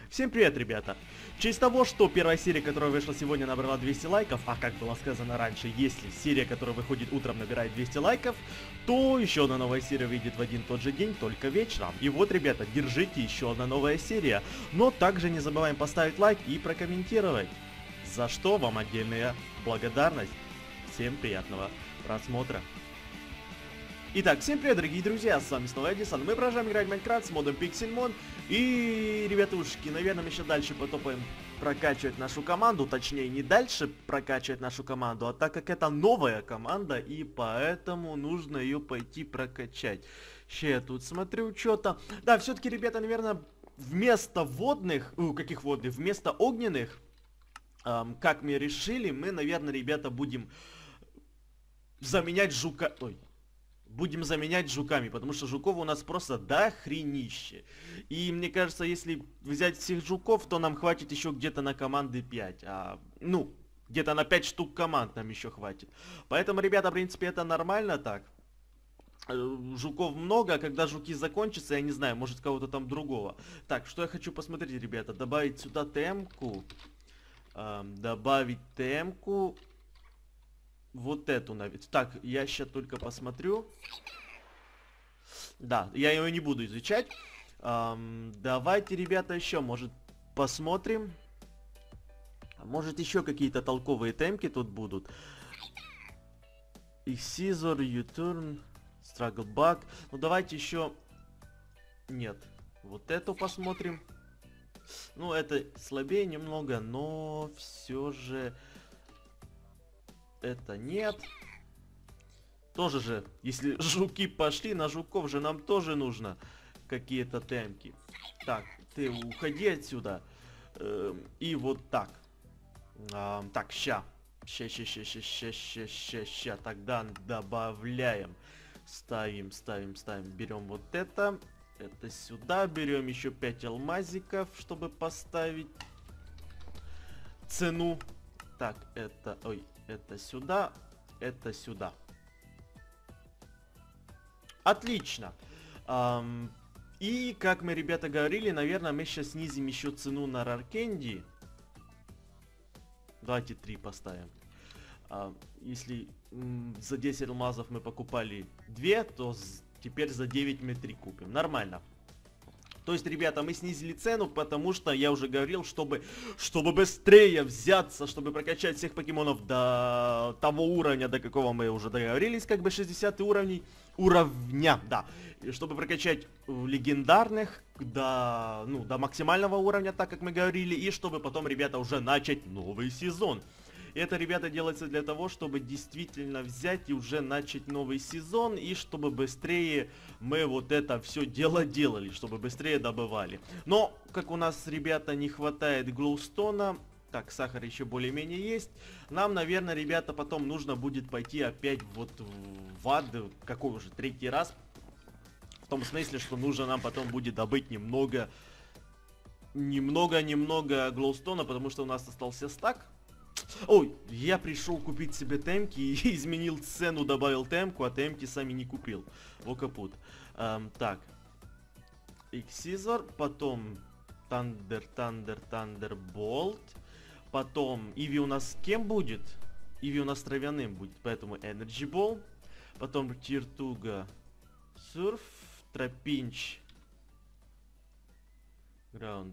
Всем привет, ребята! В честь того, что первая серия, которая вышла сегодня, набрала 200 лайков, а как было сказано раньше, если серия, которая выходит утром, набирает 200 лайков, то еще одна новая серия выйдет в один и тот же день, только вечером. И вот, ребята, держите, еще одна новая серия. Но также не забываем поставить лайк и прокомментировать. За что вам отдельная благодарность. Всем приятного просмотра. Итак, всем привет, дорогие друзья, с вами снова Эдисон. Мы продолжаем играть в Майнкрафт с модом Pixelmon. И, ребятушки, наверное, мы еще дальше потопаем прокачивать нашу команду. Точнее, не дальше прокачивать нашу команду, а так как это новая команда, и поэтому нужно ее пойти прокачать. Сейчас я тут смотрю что-то. Да, все-таки, ребята, наверное, вместо водных, каких водных, вместо огненных, как мы решили, мы, наверное, ребята, будем заменять жука... Будем заменять жуками, потому что жуков у нас просто дохренище. И мне кажется, если взять всех жуков, то нам хватит еще где-то на команды 5. Где-то на 5 штук команд нам еще хватит. Поэтому, ребята, в принципе, это нормально так. Жуков много, а когда жуки закончатся, я не знаю, может кого-то там другого. Так, что я хочу посмотреть, ребята. Добавить сюда темку. Добавить темку. Вот эту навіть. Так, я сейчас только посмотрю. Да, я ее не буду изучать. Давайте, ребята, еще, может, посмотрим. Может, еще какие-то толковые темки тут будут. Scissor, U-turn, Struggle Bug. Ну, давайте еще... Нет. Вот эту посмотрим. Ну, это слабее немного, но все же... Это нет. Тоже же, если жуки пошли, на жуков же нам тоже нужно какие-то темки. Так, ты уходи отсюда. И вот так. Так, ща. Ща. Тогда добавляем. Ставим. Берем вот это. Это сюда. Берем еще 5 алмазиков, чтобы поставить цену. Так, это... Это сюда, это сюда. Отлично. И, как мы, ребята, говорили, наверное, мы сейчас снизим еще цену на Раркенди. Давайте 3 поставим. Если за 10 алмазов мы покупали 2, то теперь за 9 мы 3 купим. Нормально. То есть, ребята, мы снизили цену, потому что, я уже говорил, чтобы быстрее взяться, чтобы прокачать всех покемонов до того уровня, до какого мы уже договорились, как бы 60 уровня, да. И чтобы прокачать легендарных до максимального уровня, так как мы говорили, и чтобы потом, ребята, уже начать новый сезон. И это, ребята, делается для того, чтобы действительно взять и уже начать новый сезон, и чтобы быстрее мы вот это все дело делали, чтобы быстрее добывали. Но, как у нас, ребята, не хватает глоустона, так, сахар еще более-менее есть, нам, наверное, ребята, потом нужно будет пойти опять вот в ад, какой уже, 3-й раз. В том смысле, что нужно нам потом будет добыть немного глоустона, потому что у нас остался стак. Ой, я пришел купить себе темки и изменил цену, добавил темку, а темки сами не купил. О, капут. Так. Scissor, потом Thunderbolt. Потом Иви у нас кем будет? Иви у нас травяным будет, поэтому Energy Ball. Потом Тиртуга Surf, Тропинч Ground.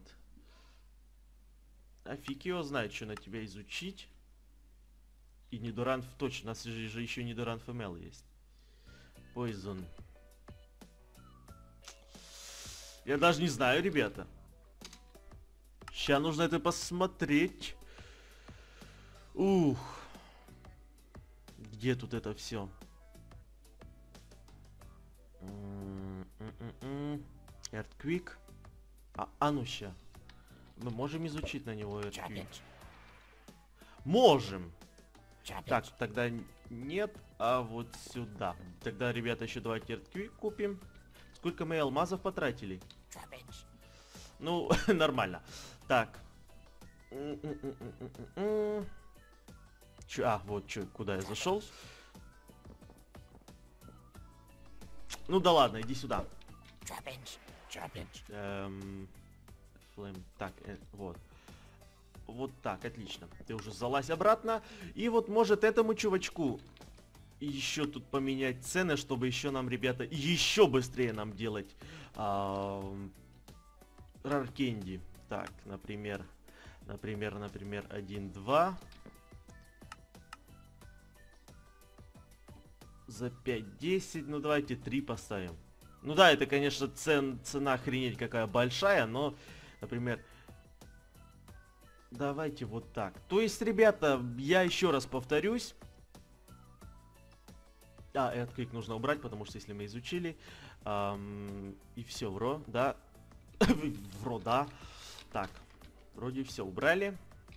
А фиг его знает, что на тебя изучить. И Нидорант точно, у нас же еще Нидорант ФМЛ есть. Poison. Я даже не знаю, ребята. Сейчас нужно это посмотреть. Ух. Где тут это все? Earthquake. Ну ща. Мы можем изучить на него Earthquake? Можем. Так, тогда нет, а вот сюда. Тогда, ребята, еще давайте Earthquake купим. Сколько мы алмазов потратили? Ну, нормально. Так. Куда я зашел? Ну да ладно, иди сюда. Flame. Так, вот. Вот так, отлично. Ты уже залазь обратно. И вот может этому чувачку еще тут поменять цены, чтобы еще нам, ребята, еще быстрее нам делать раркенди. Так, например, 1, 2. За 5, 10. Ну, давайте 3 поставим. Ну да, это, конечно, цена охренеть какая большая, но, например, давайте вот так. То есть, ребята, я еще раз повторюсь. Этот клик нужно убрать, потому что если мы изучили. И все, вро, да. Вро, да. Так, вроде все убрали.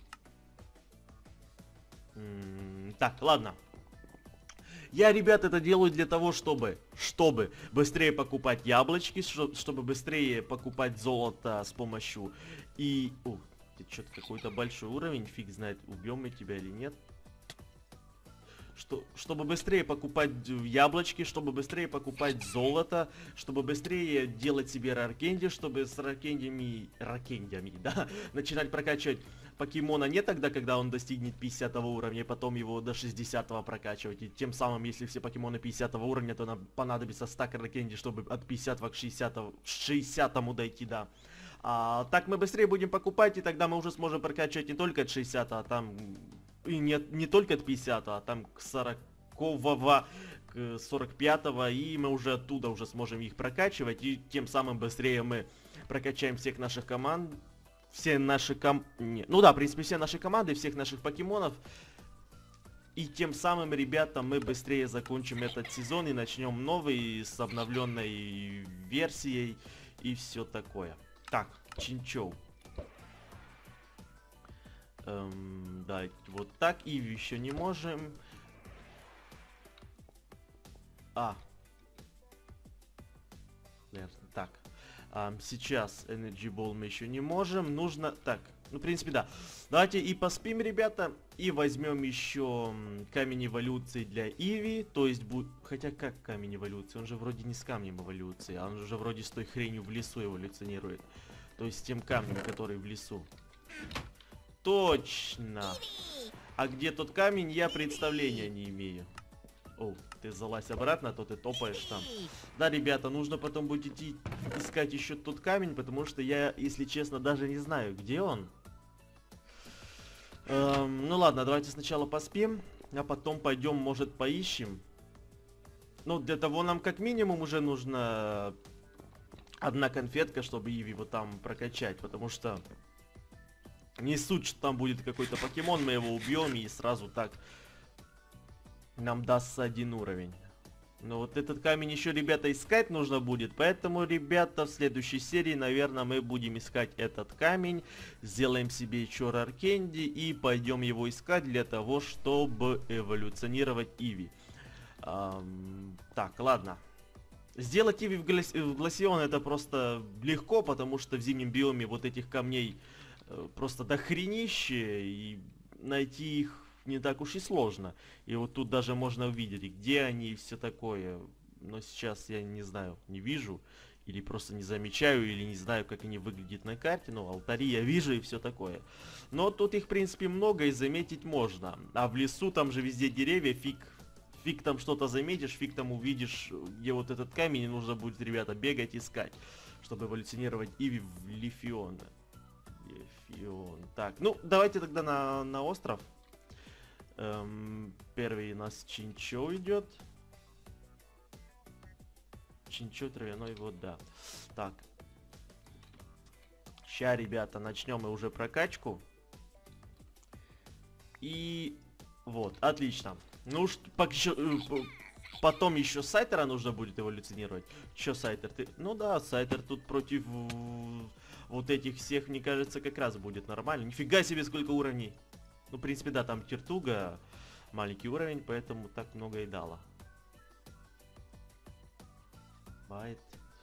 Так, ладно. Я, ребят, это делаю для того, чтобы быстрее покупать яблочки, чтобы быстрее покупать золото с помощью Ух, ты что-то какой-то большой уровень, фиг знает, убьем мы тебя или нет. Чтобы быстрее покупать яблочки, чтобы быстрее покупать золото, чтобы быстрее делать себе раркенди, чтобы с раркендиями, да, начинать прокачивать покемона не тогда, когда он достигнет 50 уровня, и потом его до 60 прокачивать. И тем самым, если все покемоны 50 уровня, то нам понадобится стак раркенди, чтобы от 50 к 60 дойти, да. Так мы быстрее будем покупать, и тогда мы уже сможем прокачивать не только от 60, а там... И не только от 50, а там к 40-го, к 45-го, и мы уже оттуда уже сможем их прокачивать, и тем самым быстрее мы прокачаем всех наших команд, ну да, в принципе, все наши команды, всех наших покемонов, и тем самым, ребята, мы быстрее закончим этот сезон и начнем новый с обновленной версией и все такое. Так, Чинчоу. Да, вот так. Иви еще не можем. Так. Сейчас Energy Ball мы еще не можем. Нужно... Так, ну, в принципе, да. Давайте и поспим, ребята. И возьмем еще камень эволюции для Иви. То есть будет... Хотя как камень эволюции? Он же вроде не с камнем эволюции. А он же вроде с той хренью в лесу эволюционирует. То есть с тем камнем, который в лесу. Точно. А где тот камень, я представления не имею. О, ты залазь обратно, а то ты топаешь там. Да, ребята, нужно потом будет идти искать еще тот камень, потому что я, если честно, даже не знаю, где он. Ну ладно, давайте сначала поспим, а потом пойдем, может, поищем. Ну, для того нам как минимум уже нужно одна конфетка, чтобы Иви вот там прокачать, потому что... Не суть, что там будет какой-то покемон, мы его убьем и сразу так нам дастся 1 уровень. Но вот этот камень еще, ребята, искать нужно будет. Поэтому, ребята, в следующей серии, наверное, мы будем искать этот камень. Сделаем себе еще раркенди и пойдем его искать для того, чтобы эволюционировать Иви. Так, ладно. Сделать Иви в Гласион это просто легко, потому что в зимнем биоме вот этих камней... просто дохренище, и найти их не так уж и сложно. И вот тут даже можно увидеть, где они и все такое. Но сейчас я не знаю, не вижу, или просто не замечаю, или не знаю, как они выглядят на карте. Ну, алтари я вижу и все такое. Но тут их, в принципе, много и заметить можно. А в лесу там же везде деревья, фиг там что-то заметишь, фиг там увидишь, где вот этот камень, и нужно будет, ребята, бегать, искать, чтобы эволюционировать Иви в Лефиона. Так, ну давайте тогда на остров. Первый у нас Чинчо идет. Чинчо, травяной, вот, да. Так. Ща, ребята, начнем мы уже прокачку. И вот, отлично. Ну, потом еще Сайтера нужно будет эволюционировать. Че, Сайтер, ты... Ну да, Сайтер тут против вот этих всех, мне кажется, как раз будет нормально. Нифига себе, сколько уровней. Ну, в принципе, да, там Тертуга маленький уровень, поэтому так много и дало. Байт.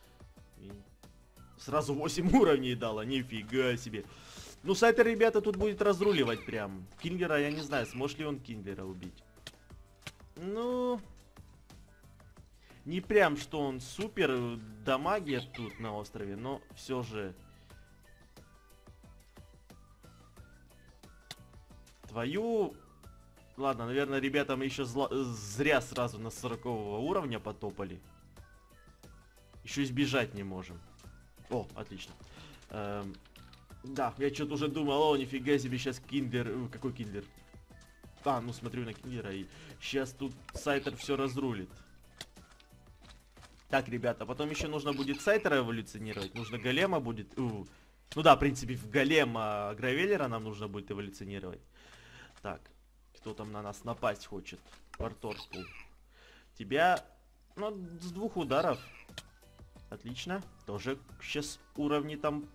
Сразу 8 уровней дало, нифига себе. Ну, Сайтер, ребята, тут будет разруливать прям. Кинглера, я не знаю, сможет ли он Кинглера убить. Ну... Не прям, что он супер дамагер тут на острове, но все же... твою... Ладно, наверное, ребята, мы еще зря сразу на 40 уровня потопали. Еще избежать не можем. О, отлично. Да, я что-то уже думал, о, нифига себе, сейчас Киндер... Какой Киндер? А, ну смотрю на Киндера, и сейчас тут Сайтер все разрулит. Так, ребята, потом еще нужно будет Сайтера эволюционировать, нужно Голема будет... Ну да, в принципе, в Голема Гравеллера нам нужно будет эволюционировать. Так, кто там на нас напасть хочет? Порторскул. Тебя, ну, с 2 ударов. Отлично. Тоже сейчас уровни там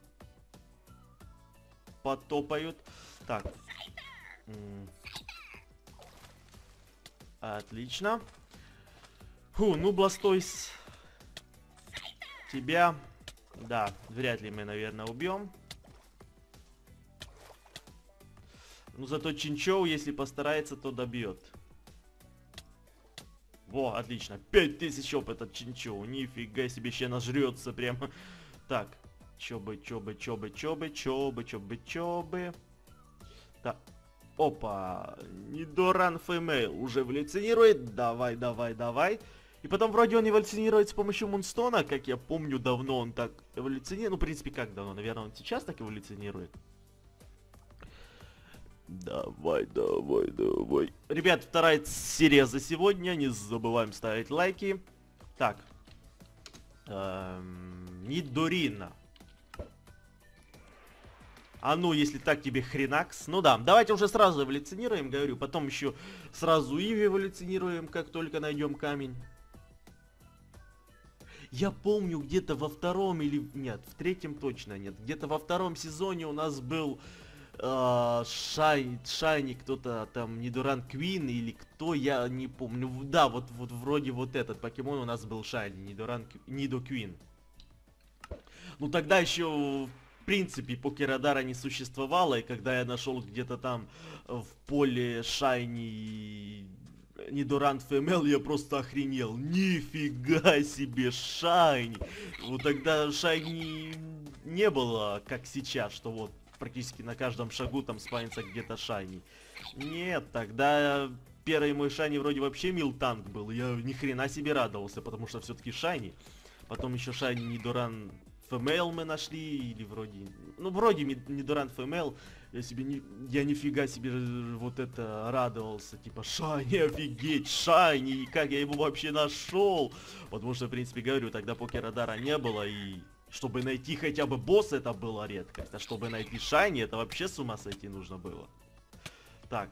потопают. Так. Отлично. Фу, ну, Бластойс. Тебя... Да, вряд ли мы, наверное, убьем. Ну, зато Чинчоу, если постарается, то добьет. Во, отлично. 5000 опыта Чинчоу. Нифига себе, ще нажрется прямо. Так. Чобы. Так. Опа. Нидоран Фэмейл уже эволюционирует. Давай. И потом вроде он эволюционирует с помощью Мунстона. Как я помню, давно он так эволюционирует. Ну, в принципе, как давно? Наверное, он сейчас так эволюционирует. Давай. Ребят, 2-я серия за сегодня. Не забываем ставить лайки. Так. Нидорина. А ну, если так тебе хренакс. Ну да, давайте уже сразу эволюционируем, говорю. Потом еще сразу Иви эволюционируем, как только найдем камень. Я помню, где-то во 2-м или... Нет, в 3-м точно нет. Где-то во 2-м сезоне у нас был... Шайни, кто-то там, Нидоран Квин или кто, я не помню. Да, вот вроде вот этот покемон у нас был Шайни, Нидо Квин. Ну тогда еще, в принципе, Покерадара не существовало, и когда я нашел где-то там в поле Шайни Нидоран ФМЛ, я просто охренел. Нифига себе, Шайни! Вот тогда Шайни не было, как сейчас, что вот практически на каждом шагу там спавнится где-то Шайни. Нет, тогда первый мой Шайни вроде вообще Милтанк был. Я ни хрена себе радовался, потому что все-таки Шайни. Потом еще Шайни Нидоран ФМЛ мы нашли, или вроде... Ну, вроде Нидоран ФМЛ. Я нифига себе вот это радовался. Типа, Шайни, офигеть, Шайни, как я его вообще нашел? Потому что, в принципе, говорю, тогда Покерадара не было, и... Чтобы найти хотя бы босса, это было редкость. А чтобы найти Шайни, это вообще с ума сойти нужно было. Так.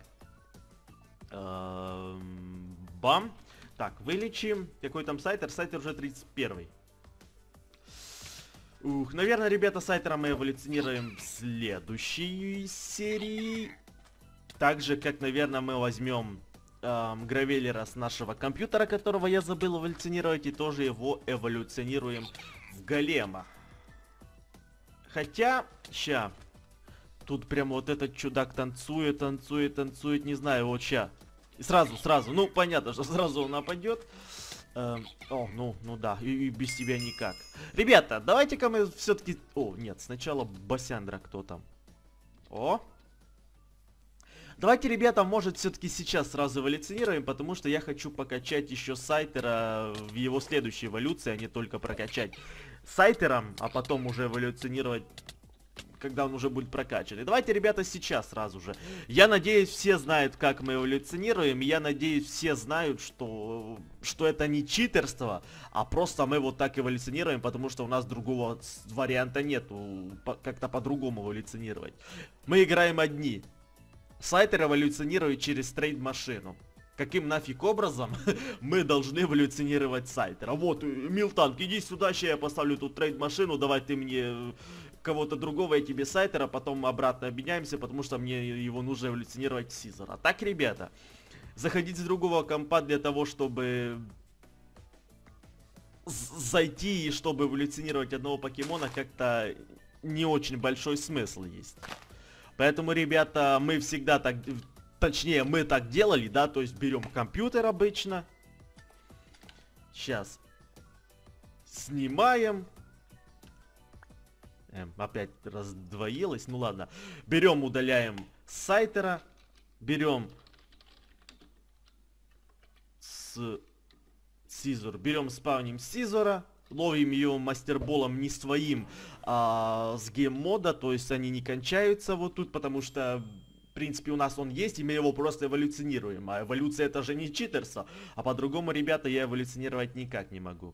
Бам. Так, вылечим. Какой там Сайтер? Сайтер уже 31-й. Ух, наверное, ребята, Сайтера мы эволюционируем в следующей серии. Так же, как, наверное, мы возьмем Гравеллера с нашего компьютера, которого я забыл эволюционировать, и тоже его эволюционируем в Голема. Хотя, ща. Тут прям вот этот чудак танцует, не знаю, вот ща. И сразу, ну понятно, что сразу он нападет. Ну да, и без тебя никак. Ребята, давайте-ка мы все-таки... О, нет, сначала Басяндра кто там. О! Давайте, ребята, может, все-таки сейчас сразу эволюционируем, потому что я хочу покачать еще Сайтера в его следующей эволюции, а не только прокачать Сайтером, а потом уже эволюционировать, когда он уже будет прокачан. И давайте, ребята, сейчас сразу же. Я надеюсь, все знают, как мы эволюционируем, и я надеюсь, все знают, что это не читерство, а просто мы вот так эволюционируем, потому что у нас другого варианта нету, как-то по-другому эволюционировать. Мы играем одни. Сайтер эволюционирует через трейд-машину. Каким нафиг образом мы должны эволюционировать Сайтера? Вот, Милтанк, иди сюда, сейчас я поставлю тут трейд-машину, давай ты мне кого-то другого, я тебе Сайтера, потом обратно обменяемся, потому что мне его нужно эволюционировать в Сизера. Так, ребята, заходить с другого компа для того, чтобы зайти и чтобы эволюционировать одного покемона, как-то не очень большой смысл есть. Поэтому, ребята, мы всегда так... Точнее, мы так делали, да, то есть берем компьютер обычно. Сейчас. Снимаем. Опять раздвоилось, ну ладно. Берем, удаляем Сайтера. Берем Сизор. Берем, спавним Сизора. Ловим ее мастерболом не своим, а с гейм-мода. То есть они не кончаются вот тут, потому что, в принципе, у нас он есть, и мы его просто эволюционируем. А эволюция это же не читерство. А по-другому, ребята, я эволюционировать никак не могу.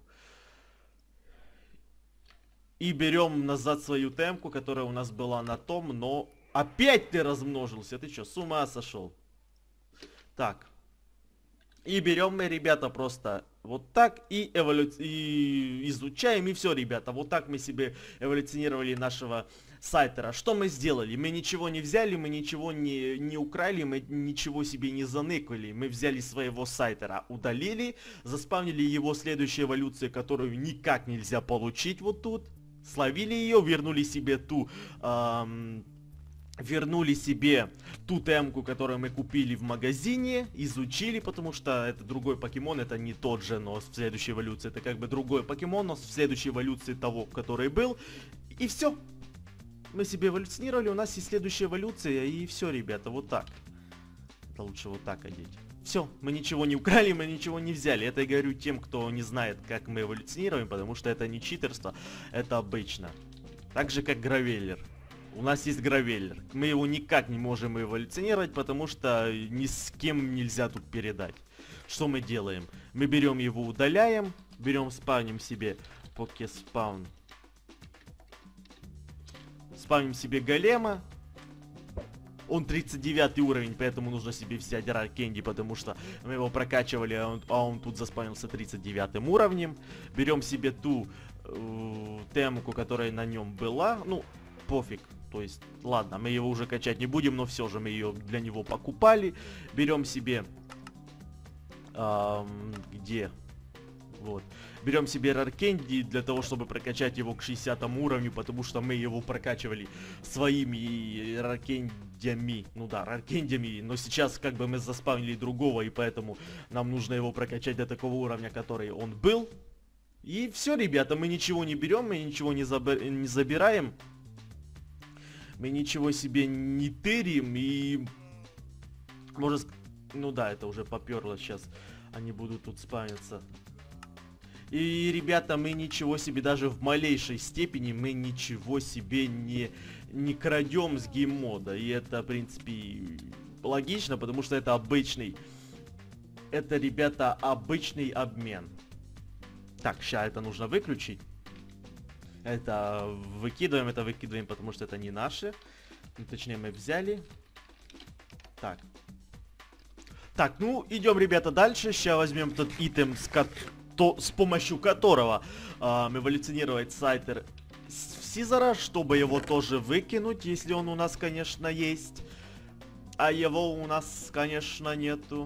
И берем назад свою темку, которая у нас была на том, но... Опять ты размножился! Ты что, с ума сошел? Так. И берем мы, ребята, просто вот так и изучаем, и все, ребята. Вот так мы себе эволюционировали нашего Сайтера. Что мы сделали? Мы ничего не взяли, мы ничего не украли, мы ничего себе не заныкали. Мы взяли своего Сайтера, удалили, заспавнили его следующей эволюции, которую никак нельзя получить вот тут. Словили ее, вернули себе ту... Вернули себе ту темку, которую мы купили в магазине, изучили, потому что это другой покемон, это не тот же, но в следующей эволюции это как бы другой покемон, но в следующей эволюции того, который был. И все. Мы себе эволюционировали, у нас есть следующая эволюция, и все, ребята, вот так. Это лучше вот так одеть. Все, мы ничего не украли, мы ничего не взяли. Это я говорю тем, кто не знает, как мы эволюционируем, потому что это не читерство, это обычно. Так же, как Гравеллер. У нас есть Гравеллер. Мы его никак не можем эволюционировать, потому что ни с кем нельзя тут передать. Что мы делаем? Мы берем его, удаляем, берем, спавним себе покеспаун. Спавним себе голема. Он 39 уровень, поэтому нужно себе взять Раркенди, потому что мы его прокачивали, а он тут заспавнился 39 уровнем. Берем себе ту темку, которая на нем была. Ну, пофиг. То есть, ладно, мы его уже качать не будем, но все же мы ее для него покупали. Берем себе... где? Вот. Берем себе Раркенди для того, чтобы прокачать его к 60 уровню, потому что мы его прокачивали своими Раркендиями. Ну да, Раркендиями, но сейчас как бы мы заспавнили другого, и поэтому нам нужно его прокачать до такого уровня, который он был. И все, ребята, мы ничего не берем, мы ничего не забираем. Мы ничего себе не тырим, и... Может... Ну да, это уже поперло сейчас. Они будут тут спавниться. И, ребята, мы ничего себе, даже в малейшей степени, мы ничего себе не крадем с гейммода. И это, в принципе, логично, потому что это обычный... Это, ребята, обычный обмен. Так, сейчас это нужно выключить. Это выкидываем, потому что это не наши. Ну, точнее, мы взяли. Так. Так, ну, идем, ребята, дальше. Сейчас возьмем тот итем, с помощью которого эволюционировать Сайтер в Сизора, чтобы его тоже выкинуть, если он у нас, конечно, есть. А его у нас, конечно, нету.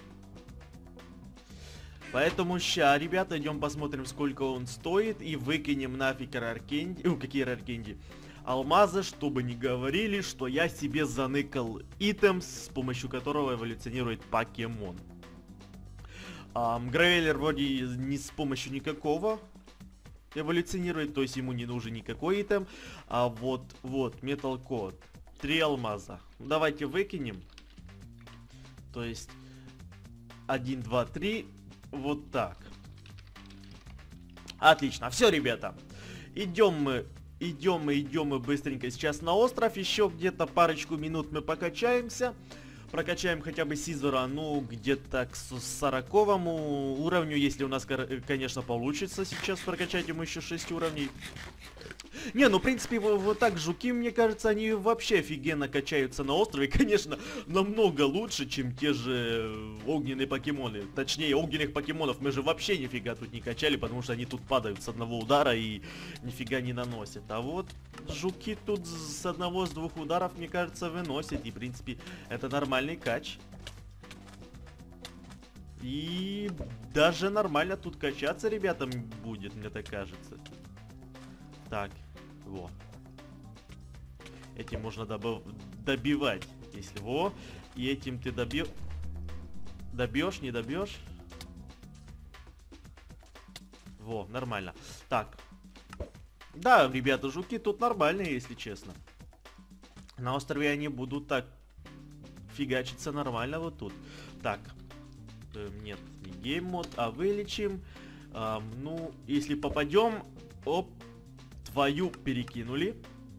Поэтому ща, ребята, идем посмотрим, сколько он стоит, и выкинем нафиг Раркенди. Какие Раркенди? Алмазы, чтобы не говорили, что я себе заныкал итем, с помощью которого эволюционирует покемон. Гравеллер вроде не с помощью никакого эволюционирует, то есть ему не нужен никакой итем. А вот, Metal Code. 3 алмаза. Давайте выкинем. То есть 1, 2, 3. Вот так. Отлично. Все, ребята. Идем мы быстренько сейчас на остров. Еще где-то парочку минут мы покачаемся. Прокачаем хотя бы Сизора, ну, где-то к 40-му уровню. Если у нас, конечно, получится сейчас прокачать ему еще 6 уровней. Не, ну, в принципе, вот так жуки, мне кажется, они вообще офигенно качаются на острове. Конечно, намного лучше, чем те же огненные покемоны. Точнее, огненных покемонов мы же вообще нифига тут не качали, потому что они тут падают с одного удара и нифига не наносят. А вот жуки тут с одного, с двух ударов, мне кажется, выносят. И, в принципе, это нормальный кач. И даже нормально тут качаться ребятам будет, мне так кажется. Так, во. Этим можно добивать, если во. И этим ты добьешь, не добьешь. Во, нормально. Так. Да, ребята, жуки тут нормальные, если честно. На острове они будут так фигачится нормально вот тут. Так. Нет, не гейм-мод, а вылечим. Ну, если попадем... Оп, твою перекинули.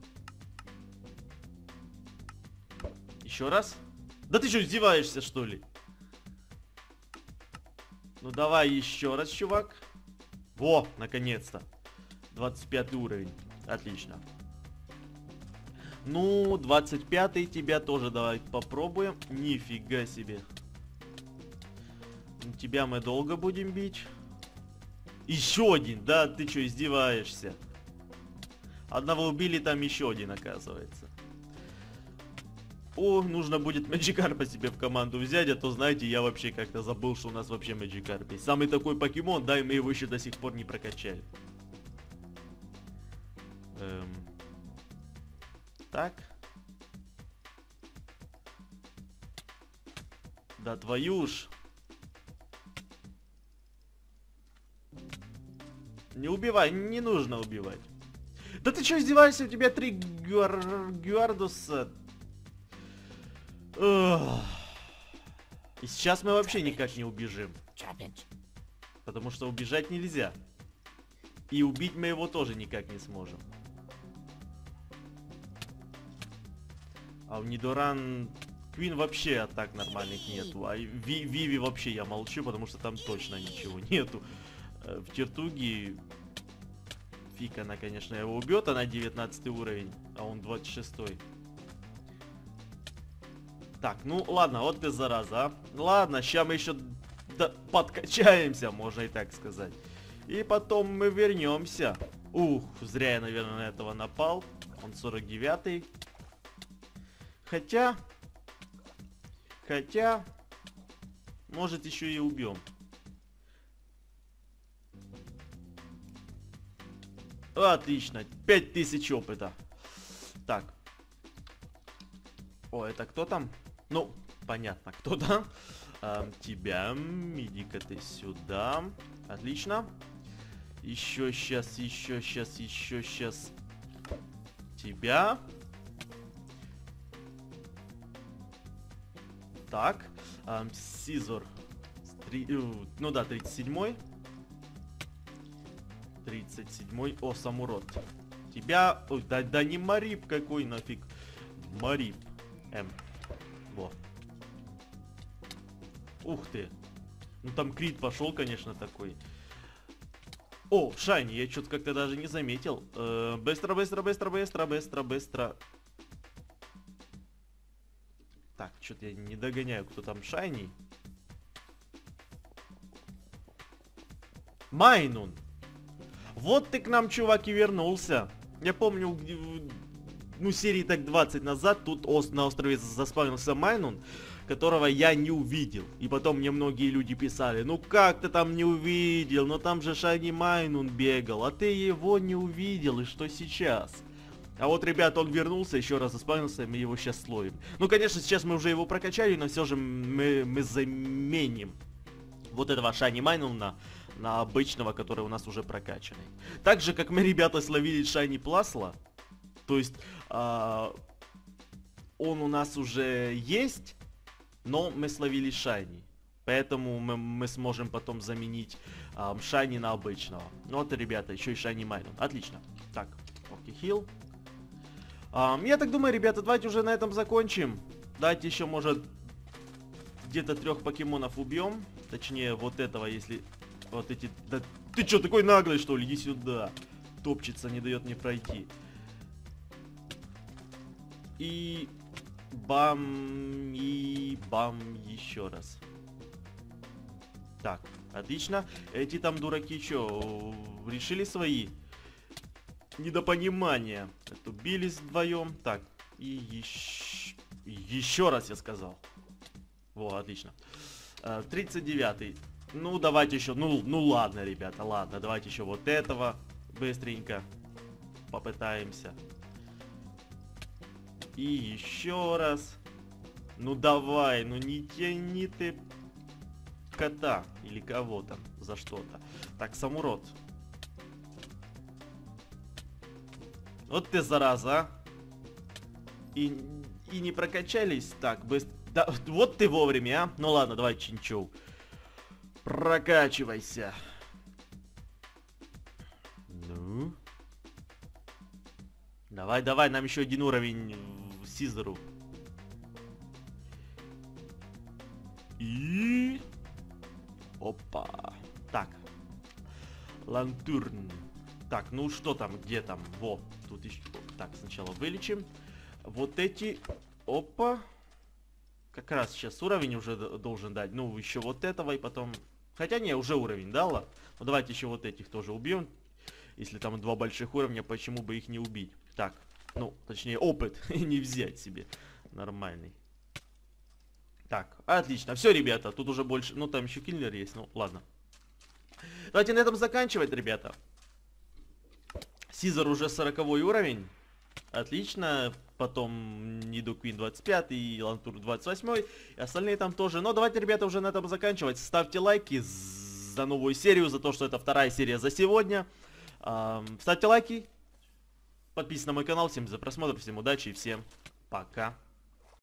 Еще раз. Да ты что, издеваешься, что ли? Ну, давай еще раз, чувак. Во, наконец-то. 25 уровень. Отлично. Ну, 25-й тебя тоже давай попробуем. Нифига себе. Тебя мы долго будем бить. Еще один, да? Ты что, издеваешься? Одного убили, там еще один, оказывается. О, нужно будет Magikarp себе в команду взять, а то, знаете, я вообще как-то забыл, что у нас вообще Magikarp есть. Самый такой покемон, да, и мы его еще до сих пор не прокачали. Так. Да твою ж. Не убивай, не нужно убивать. Да ты что, издеваешься? У тебя 3 Гюардуса. И сейчас мы вообще никак не убежим. Потому что убежать нельзя. И убить мы его тоже никак не сможем. А у Нидоран Квин вообще атак нормальных нету. А Виви вообще я молчу, потому что там точно ничего нету. В Тертуге фиг она, конечно, его убьет. Она 19 уровень, а он 26. Так, ну ладно, вот ты зараза, а. Ладно, сейчас мы еще подкачаемся, можно и так сказать. И потом мы вернемся. Ух, зря я, наверное, на этого напал. Он 49-й. Хотя, может еще и убьем. Отлично, 5000 опыта. Так. О, это кто там? Ну, понятно, кто там. Тебя, иди-ка ты сюда. Отлично. Еще сейчас. Тебя. Так. Сизор. Ну да, 37-й. 37-й. О, Самурот. Тебя... Ой, да не Марип какой нафиг. Марип. Во. Ух ты. Ну там крит пошел, конечно, такой. О, Шайни, я что-то как-то даже не заметил. Быстро. Так, что-то я не догоняю, кто там Шайни. Майнун. Вот ты к нам, чувак, и вернулся. Я помню, ну, серии так 20 назад тут на острове заспавнился Майнун, которого я не увидел. И потом мне многие люди писали: ну как ты там не увидел? Ну там же Шайни Майнун бегал, а ты его не увидел, и что сейчас? А вот, ребят, он вернулся, еще раз заспавнился, мы его сейчас словим. Ну, конечно, сейчас мы уже его прокачали, но все же мы заменим вот этого Шайни Майнуна на обычного, который у нас уже прокачанный. Так же, как мы, ребята, словили Шайни Пласла, то есть он у нас уже есть, но мы словили Шайни. Поэтому мы сможем потом заменить Шайни на обычного. Ну вот, ребята, еще и Шайни Майнун. Отлично. Так, окей, хил. Я так думаю, ребята, давайте уже на этом закончим. Давайте еще, может, где-то 3 покемонов убьем. Точнее, вот этого, если... Вот эти... Да ты что, такой наглый, что ли? Иди сюда. Топчется, не дает мне пройти. И... Бам... И... Бам... Еще раз. Так, отлично. Эти там дураки что, решили свои недопонимания? Это бились вдвоем. Так, и еще раз я сказал. Во, отлично. 39-й. Ну, давайте еще. Ну ладно, ребята, ладно. Давайте еще вот этого быстренько попытаемся. И еще раз. Ну давай, ну не тяни ты кота или кого там за что-то. Так, Самурот. Вот ты зараза, а. И очки не прокачались. Так, быстро. Да, вот ты вовремя, а? Ну ладно, давай, Чинчоу. Прокачивайся. Ну. Давай, давай, нам еще один уровень в Сизеру. И... Опа. Так. Лантурн. Так, ну что там, где там? Во, тут еще... Так, сначала вылечим. Вот эти... Опа. Как раз сейчас уровень уже должен дать. Ну, еще вот этого и потом... Хотя не, уже уровень дала. Ну, давайте еще вот этих тоже убьем. Если там два больших уровня, почему бы их не убить? Так, ну, точнее, опыт не взять себе. Нормальный. Так, отлично. Все, ребята, тут уже больше... Ну, там еще киллер есть, ну, ладно. Давайте на этом заканчивать, ребята. Сизер уже 40-й уровень. Отлично. Потом Ниду Квин 25 и Лантур 28. И остальные там тоже. Но давайте, ребята, уже на этом заканчивать. Ставьте лайки за новую серию, за то, что это вторая серия за сегодня. Ставьте лайки. Подписывайтесь на мой канал. Всем за просмотр, всем удачи и всем пока.